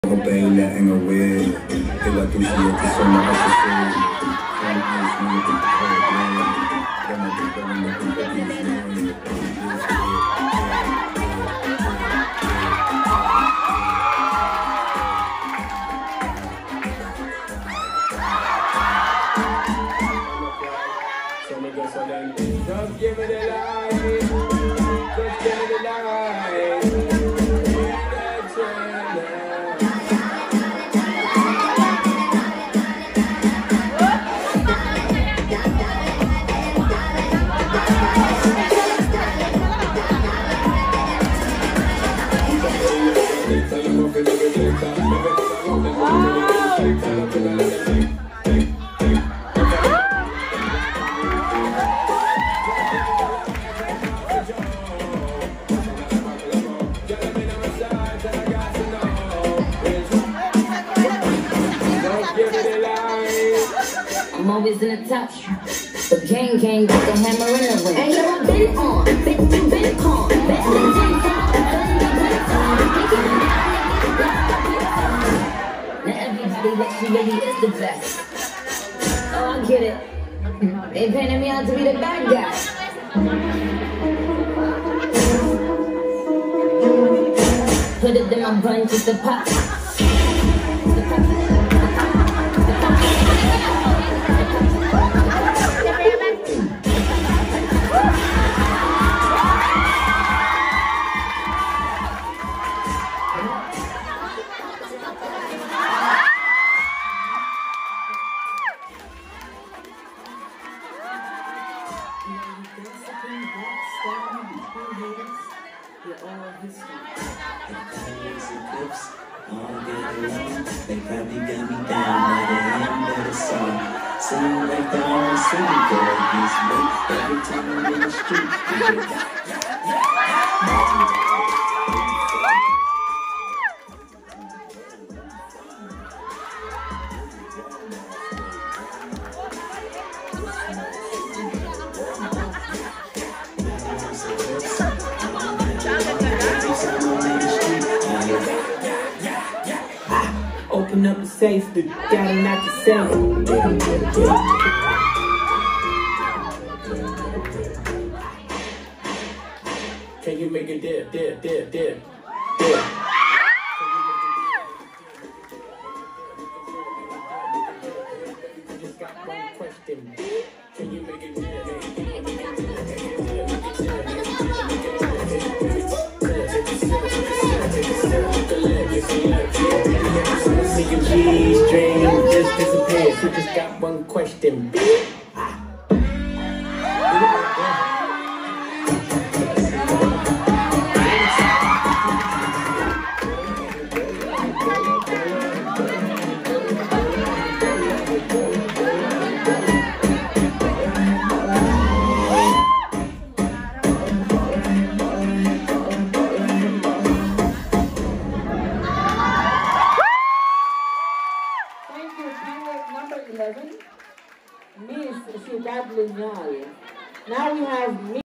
Pela en a way, que va tu shit, que son más así. Just give me the light, just give me the light. I'm always in the top, but gang got the hammer in the ring. And yo, I've been on, been con, now everybody that she really is the best. Oh, I get it. They painted me out to be the bad guy. Put it in my bun just to pop. They probably got me down by the end of the song. Seem like the whole city girl gets me every time I'm in the street. Open up the safe, but gotta knock the safe. Can you make it dip? Just got one question. Can you make it dip? G's dream just disappeared. So just got one question. Miss Ciudad Lineal. Now we have